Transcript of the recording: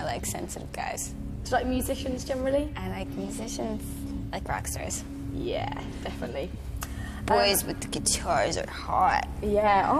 like sensitive guys. Do you like musicians generally? I like musicians, like rock stars. Yeah, definitely. Boys with the guitars are hot. Yeah.